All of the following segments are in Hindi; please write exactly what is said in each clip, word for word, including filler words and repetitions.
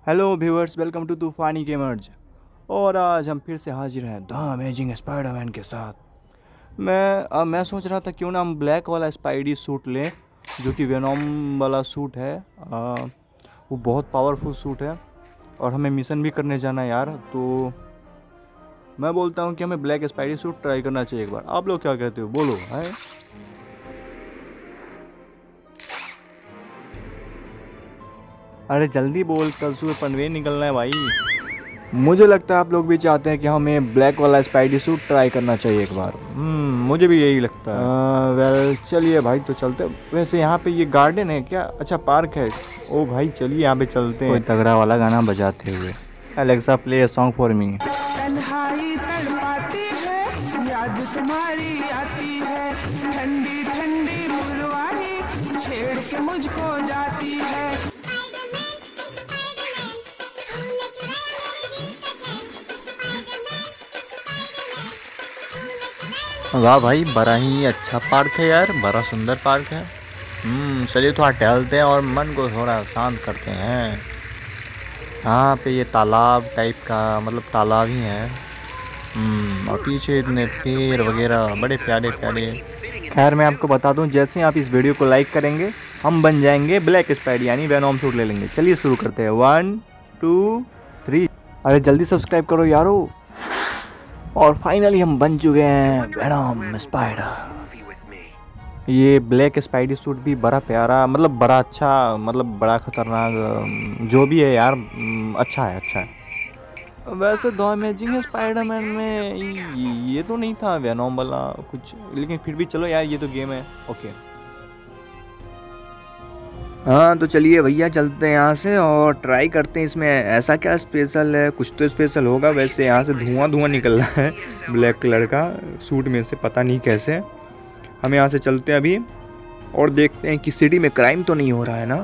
Hello viewers, welcome to Toofani gamers. और आज हम फिर से हाजिर हैं द अमेजिंग स्पाइडरमैन के साथ। मैं अब मैं सोच रहा था क्यों ना हम ब्लैक वाला स्पाइडी सूट लें, जो कि वेनॉम वाला सूट है। आ, वो बहुत पावरफुल सूट है और हमें मिशन भी करने जाना है यार। तो मैं बोलता हूँ कि हमें ब्लैक स्पाइडी सूट ट्राई करना चाहिए एक बार। आप लोग क्या कहते हो, बोलो है? अरे जल्दी बोल, कल सुबह पनवेल निकलना है भाई। मुझे लगता है आप लोग भी चाहते हैं कि हमें ब्लैक वाला स्पाइडी सूट ट्राई करना चाहिए एक बार। हम्म मुझे भी यही लगता है। वेल चलिए भाई, तो चलते हैं। वैसे यहाँ पे ये गार्डन है क्या? अच्छा, पार्क है। ओ भाई चलिए यहाँ पे चलते हैं। कोई तगड़ा वाला गाना बजाते हुए। Alexa play a song for me. तन्हाई तड़पाती है, याद तुम्हारी आती है, ठंडी ठंडी मुरवाही छेड़ के मुझको जाती है। वाह भाई, बड़ा ही अच्छा पार्क है यार, बड़ा सुंदर पार्क है। हम्म चलिए थोड़ा टहलते हैं और मन को थोड़ा शांत करते हैं। यहाँ पे ये तालाब टाइप का, मतलब तालाब ही है। हम्म और पीछे इतने पेड़ वगैरह बड़े प्यारे प्यारे। खैर मैं आपको बता दूं, जैसे आप इस वीडियो को लाइक करेंगे हम बन जाएंगे ब्लैक स्पाइडी, यानी वेनॉम सूट ले लेंगे। चलिए शुरू करते हैं। One two three. अरे जल्दी सब्सक्राइब करो यारो। और फाइनली हम बन चुके हैं वेनॉम स्पाइडर। ये ब्लैक स्पाइडी सूट भी बड़ा प्यारा, मतलब बड़ा अच्छा, मतलब बड़ा खतरनाक, जो भी है यार, अच्छा है अच्छा है। वैसे द अमेजिंग स्पाइडरमैन में ये तो नहीं था वेनॉम वाला कुछ, लेकिन फिर भी चलो यार, ये तो गेम है। ओके हाँ, तो चलिए भैया चलते हैं यहाँ से और ट्राई करते हैं इसमें ऐसा क्या स्पेशल है। कुछ तो स्पेशल होगा। वैसे यहाँ से धुआं धुआं निकल रहा है ब्लैक कलर का सूट में से, पता नहीं कैसे। हम यहाँ से चलते हैं अभी और देखते हैं कि सिटी में क्राइम तो नहीं हो रहा है ना।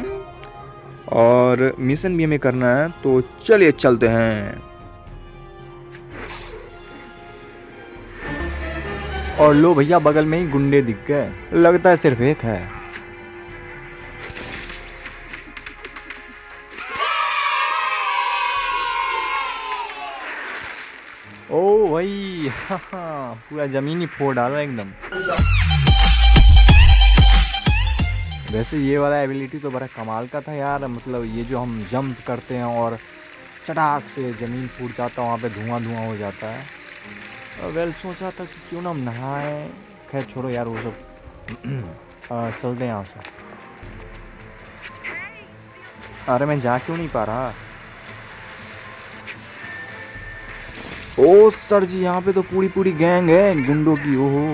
और मिशन भी हमें करना है, तो चलिए चलते हैं। और लो भैया, बगल में ही गुंडे दिख गए। लगता है सिर्फ एक है। ओ भाई पूरा जमीन ही फोड़ डाला एकदम। वैसे ये वाला एबिलिटी तो बड़ा कमाल का था यार। मतलब ये जो हम जंप करते हैं और चटाक से ज़मीन फूट जाता है, वहाँ पे धुआं धुआं हो जाता है। वेल सोचा था कि क्यों ना हम नहाएं। खैर छोड़ो यार वो सब। आ, चलते हैं यहाँ से। अरे मैं जा क्यों नहीं पा रहा? ओ सर जी, यहाँ पे तो पूरी पूरी गैंग है गुंडों की। ओहो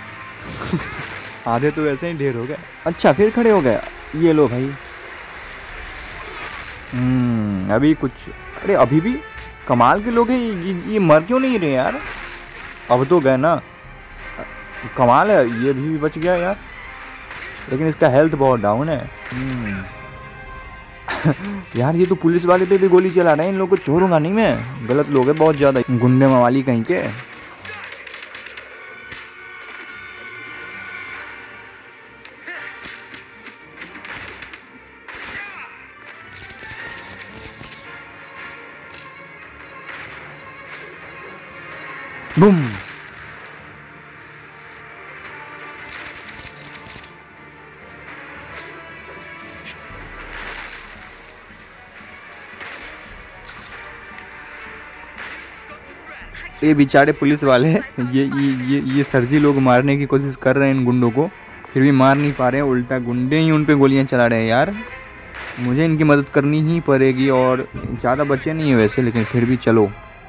आधे तो वैसे ही ढेर हो गए। अच्छा फिर खड़े हो गए। ये लो भाई। हम्म अभी कुछ, अरे अभी भी कमाल के लोग हैं ये, ये मर क्यों नहीं रहे यार? अब तो गए ना। कमाल है, ये भी बच गया यार, लेकिन इसका हेल्थ बहुत डाउन है। हम्म यार ये तो पुलिस वाले पे भी गोली चला रहे हैं। इन लोगों को छोड़ूंगा नहीं मैं, गलत लोग हैं बहुत ज़्यादा, गुंडे मवाली कहीं के। बूम। ये बेचारे पुलिस वाले ये ये ये ये सरजी लोग मारने की कोशिश कर रहे हैं इन गुंडों को, फिर भी मार नहीं पा रहे हैं। उल्टा गुंडे ही उन पे गोलियां चला रहे हैं यार। मुझे इनकी मदद करनी ही पड़ेगी। और ज़्यादा बचे नहीं है वैसे, लेकिन फिर भी चलो।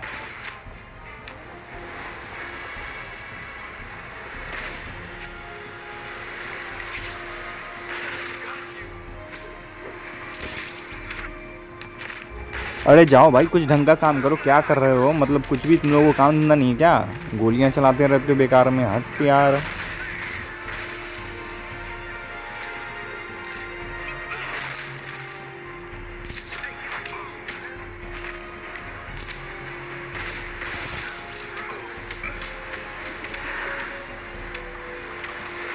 अरे जाओ भाई, कुछ ढंग का काम करो। क्या कर रहे हो? मतलब कुछ भी तुम लोगों को काम धंधा नहीं है क्या? गोलियां चलाते रहते हो बेकार में। हट यार।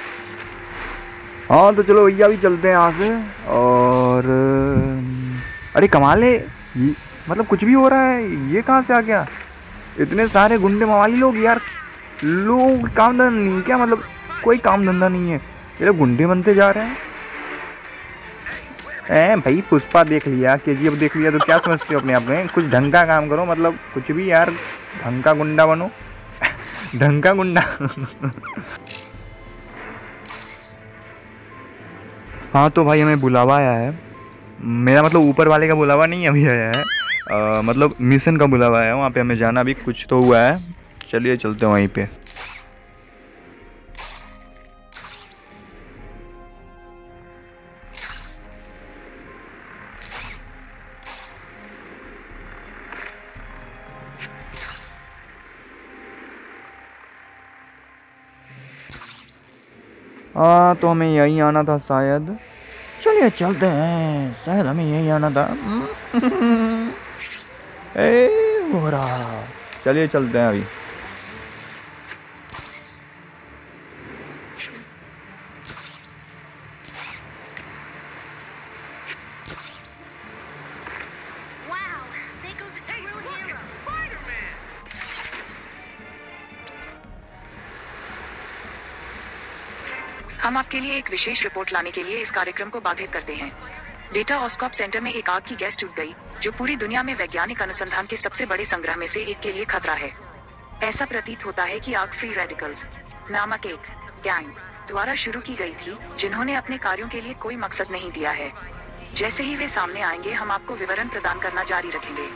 हाँ तो चलो भैया भी चलते हैं यहाँ से। और अरे कमाल है, ये मतलब कुछ भी हो रहा है, ये कहाँ से आ गया? इतने सारे गुंडे मवाली लोग यार, लोग काम धंधा नहीं क्या? मतलब कोई काम धंधा नहीं है, ये लोग गुंडे बनते जा रहे हैं। ए भाई पुष्पा देख लिया, केजीएफ देख लिया, तो क्या समझते हो अपने आप में? कुछ ढंग का काम करो, मतलब कुछ भी यार, ढंग का गुंडा बनो। ढंग का गुंडा। हाँ तो भाई हमें बुलावा आया है, मेरा मतलब ऊपर वाले का बुलावा नहीं अभी आया है, आ, मतलब मिशन का बुलावा आया है, वहाँ पे हमें जाना भी कुछ तो हुआ है। चलिए चलते हैं वहीं पे। हाँ तो हमें यहीं आना था शायद, चलिए चलते हैं, शायद हमें यहीं आना था। ए हो रहा, चलिए चलते हैं अभी। हम आपके लिए एक विशेष रिपोर्ट लाने के लिए इस कार्यक्रम को बाधित करते हैं। डेटा ऑस्कॉप सेंटर में एक आग की गैस टूट गई, जो पूरी दुनिया में वैज्ञानिक अनुसंधान के सबसे बड़े संग्रह में से एक के लिए खतरा है। ऐसा प्रतीत होता है कि आग फ्री रेडिकल्स नामक एक गैंग द्वारा शुरू की गई थी, जिन्होंने अपने कार्यों के लिए कोई मकसद नहीं दिया है। जैसे ही वे सामने आएंगे, हम आपको विवरण प्रदान करना जारी रखेंगे।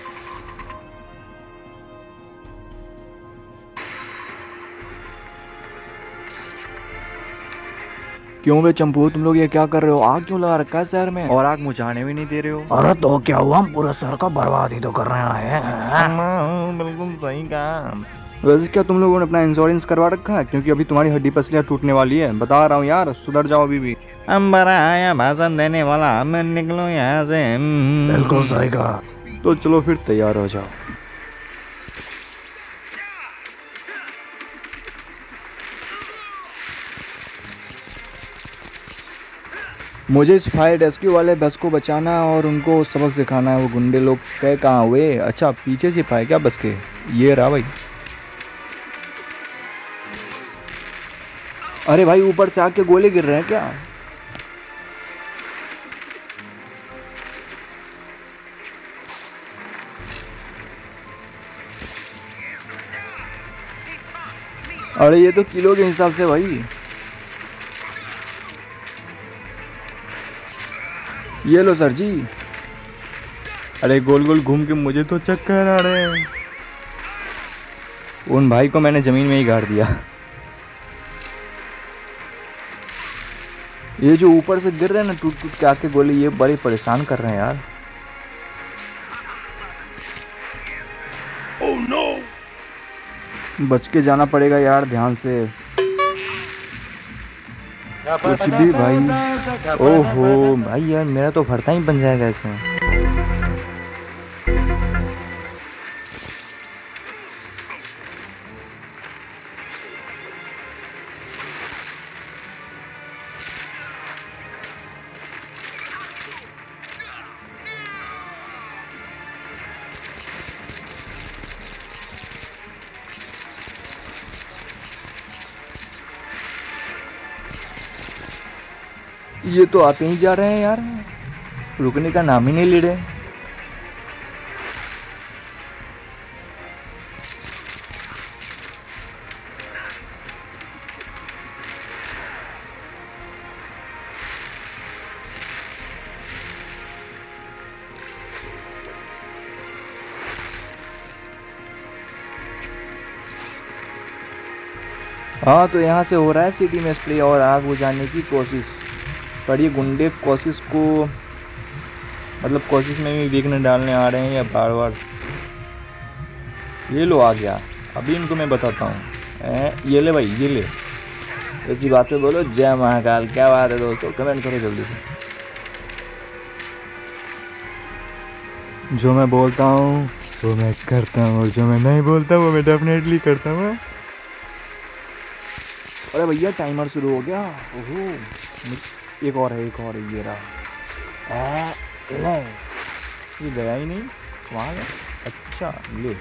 क्यों बे चंपू, तुम लोग ये क्या कर रहे हो? आग क्यों लगा रखा है शहर में, और आग मुझाने भी नहीं दे रहे हो? अरे तो क्या हुआ, हम पूरे शहर का बर्बादी तो कर रहे हैं। बिल्कुल सही काम। वैसे क्या तुम लोगों ने अपना इंश्योरेंस करवा रखा है? क्योंकि अभी तुम्हारी हड्डी पसलियां टूटने वाली है, बता रहा हूँ यार, सुधर जाओ अभी भी। हम बड़ा आया भाषण देने वाला, हम निकलो यहाँ से। बिल्कुल सही कहा। तो चलो फिर तैयार हो जाओ। मुझे इस फायर रेस्क्यू वाले बस को बचाना और उनको सबक सिखाना है। वो गुंडे लोग कह कहाँ हुए? अच्छा पीछे से पाए क्या बस के? ये रहा भाई। अरे भाई ऊपर से आके गोले गिर रहे हैं क्या? अरे ये तो किलो के हिसाब से भाई। ये लो सर जी। अरे गोल गोल घूम के मुझे तो चक्कर आ रहे हैं। उन भाई को मैंने जमीन में ही गाड़ दिया। ये जो ऊपर से गिर रहे हैं ना टूट टूट के आके गोले, ये बड़े परेशान कर रहे हैं यार। oh, no! बच के जाना पड़ेगा यार, ध्यान से। कुछ भी भाई। ओहो भाई यार, मेरा तो भरता ही बन जाएगा इसमें। ये तो आते ही जा रहे हैं यार, रुकने का नाम ही नहीं ले रहे। हाँ तो यहाँ से हो रहा है सिटी में स्प्रे और आग बुझाने की कोशिश, पर ये गुंडे कोशिश को मतलब कोशिश में भी विघ्न डालने आ रहे हैं या बार बार। ये लो आ गया, अभी इनको मैं बताता हूँ। ये ले भाई, ये ले। ऐसी बातें बोलो, जय महाकाल। क्या बात है दोस्तों, कमेंट करो जल्दी से। जो मैं बोलता हूँ वो मैं करता हूँ, और जो मैं नहीं बोलता वो मैं डेफिनेटली करता हूँ। अरे भैया टाइमर शुरू हो गया। ओहो, एक और है, एक और है, ये रहा। ले ये गया ही नहीं वहाँ गया। अच्छा ले,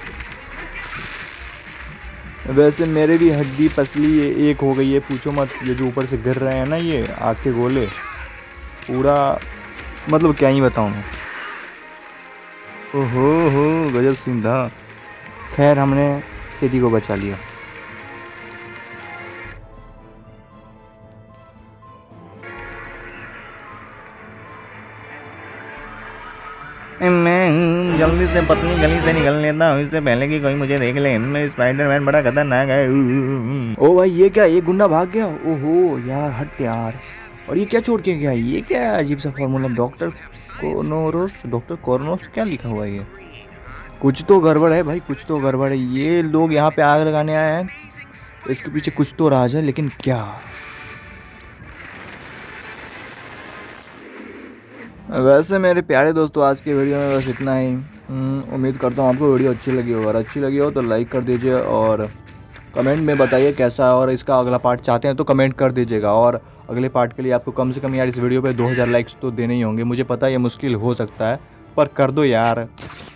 वैसे मेरे भी हड्डी पसली एक हो गई है, पूछो मत। ये जो ऊपर से गिर रहे हैं ना ये आग के गोले, पूरा मतलब क्या ही बताऊँ मैं। ओहो हो गजब सीन था। खैर हमने सिटी को बचा लिया। मैं जल्दी से पतली गली से निकल लेता हूँ इससे पहले कि कोई मुझे देख ले। मैं स्पाइडरमैन बड़ा खतरनाक है। ओ भाई ये क्या, ये गुंडा भाग गया। ओहो यार हट यार। और ये क्या छोड़ के गया, ये क्या अजीब सा फॉर्मूला। डॉक्टर कोनोरोस, डॉक्टर कोरोनोस क्या लिखा हुआ है ये। कुछ तो गड़बड़ है भाई, कुछ तो गड़बड़ है। ये लोग यहाँ पे आग लगाने आए हैं, इसके पीछे कुछ तो राज है, लेकिन क्या। वैसे मेरे प्यारे दोस्तों आज की वीडियो में बस इतना ही। उम्मीद करता हूँ आपको वीडियो अच्छी लगी हो। अगर अच्छी लगी हो तो लाइक कर दीजिए और कमेंट में बताइए कैसा है, और इसका अगला पार्ट चाहते हैं तो कमेंट कर दीजिएगा। और अगले पार्ट के लिए आपको कम से कम यार इस वीडियो पे दो हज़ार लाइक्स तो देने ही होंगे। मुझे पता है ये मुश्किल हो सकता है, पर कर दो यार।